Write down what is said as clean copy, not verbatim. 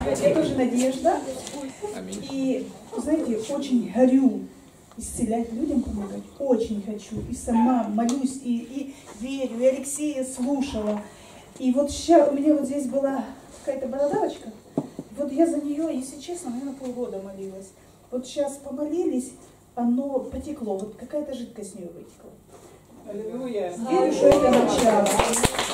Я тоже Надежда. И, знаете, очень горю исцелять людям, помогать. Очень хочу. И сама молюсь, и верю, и Алексея слушала. И вот сейчас у меня вот здесь была какая-то бородавочка. Вот я за нее, если честно, наверное, полгода молилась. Вот сейчас помолились, оно потекло. Вот какая-то жидкость с нее вытекла. Аллилуйя. Верю, что это начало.